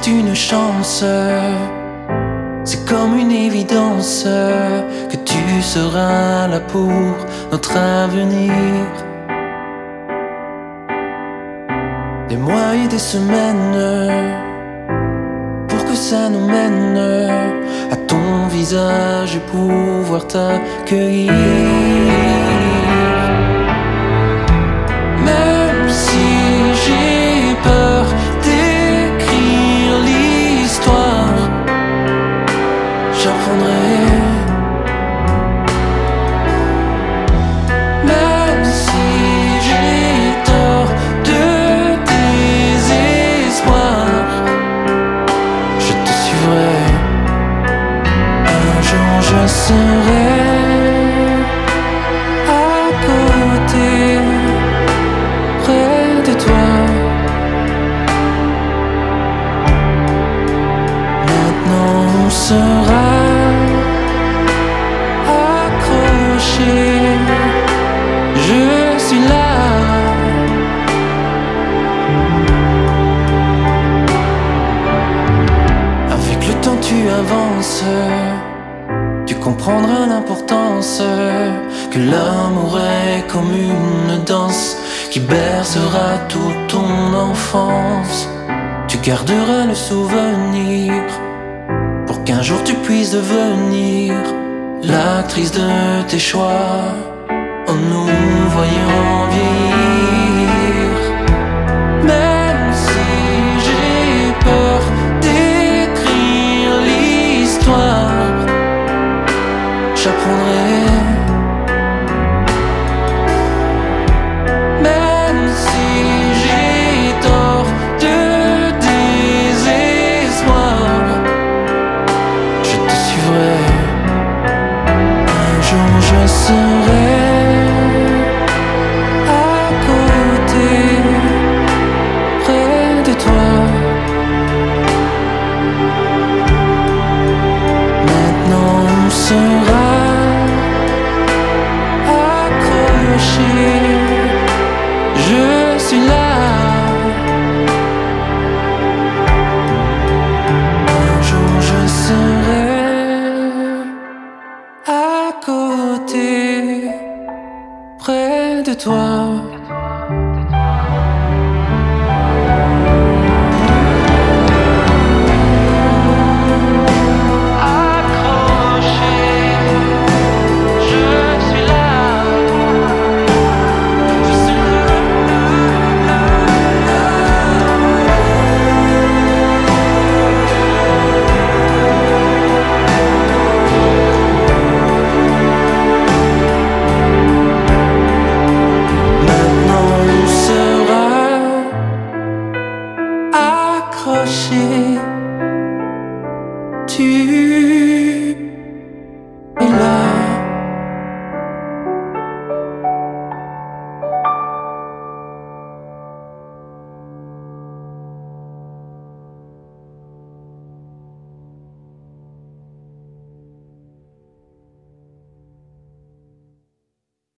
une chance, c'est comme une évidence que tu seras là pour notre avenir. Des mois et des semaines pour que ça nous mène à ton visage et pouvoir t'accueillir. Même si j'ai peur d'écrire l'histoire, j'apprendrai. Même si j'ai tort de désespoir, je te suivrai. Un jour je serai à côté, près de toi. Maintenant on sera accrochés, je suis là. Avec le temps tu avances, tu comprendras l'importance que l'amour est comme une danse qui bercera toute ton enfance. Tu garderas le souvenir pour qu'un jour tu puisses devenir l'actrice de tes choix en nous voyant vieillir. Même si j'ai peur d'écrire l'histoire, j'apprendrai. Même si j'ai tort de désespoir, je te suivrai. Un jour je serai à côté, près de toi. Maintenant on sera accrochés, je suis là. Un jour je serai à côté, près de toi. Accroché, tu